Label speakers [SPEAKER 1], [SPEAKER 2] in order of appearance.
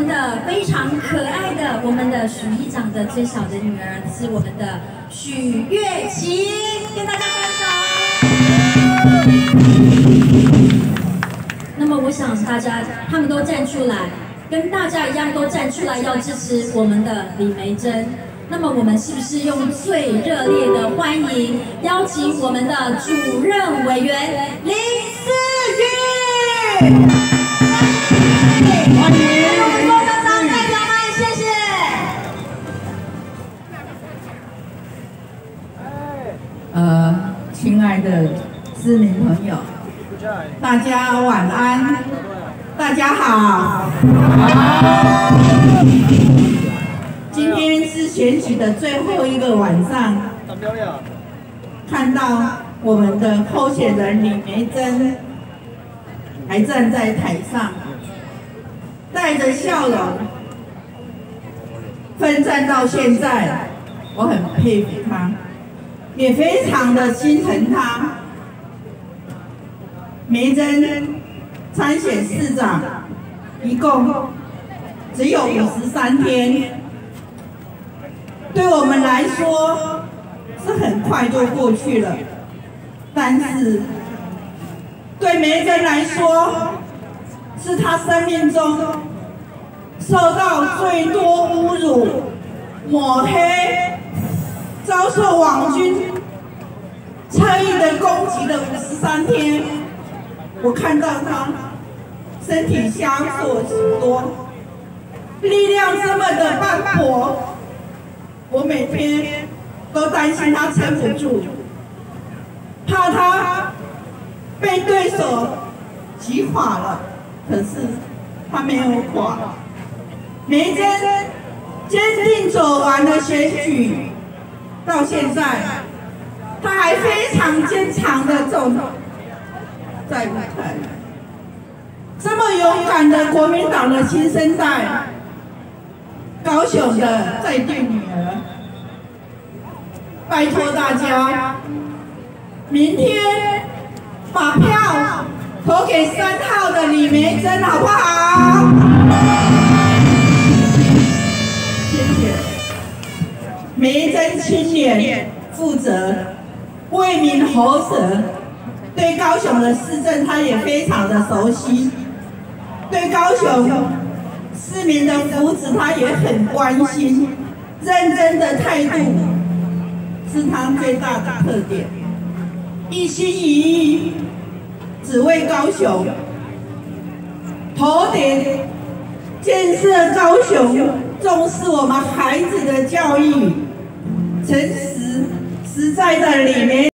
[SPEAKER 1] 们的非常可爱的我们的许议长的最小的女儿是我们的许月琴，跟大家分享。那么我想大家他们都站出来，跟大家一样都站出来要支持我们的李梅珍。那么我们是不是用最热烈的欢迎，邀请我们的主任委员林思玉？欢迎所有的代表们，谢谢。
[SPEAKER 2] 亲爱的市民朋友，大家晚安，大家好。今天是选举的最后一个晚上，看到我们的候选人李梅珍还站在台上，带着笑容奋战到现在，我很佩服她，也非常的心疼她。梅珍参选市长，一共只有53天。对我们来说是很快就过去了，但是对梅珍来说，是她生命中受到最多侮辱、抹黑、遭受网军侧翼的攻击的53天。我看到她身体消瘦许多，力量这么的斑驳。我每天都担心他撑不住，怕他被对手击垮了。可是他没有垮，梅珍坚定走完了选举，到现在他还非常坚强的走在舞台。这么勇敢的国民党的新生代。高雄的在地女儿，拜托大家，明天把票投给3号的李梅珍，好不好？谢谢。梅珍清廉负责，为民喉舌，对高雄的市政她也非常的熟悉，对高雄市民的福祉，他也很关心，认真的态度是他最大的特点，一心一意只为高雄，头顶建设高雄，重视我们孩子的教育，诚实实在的里面。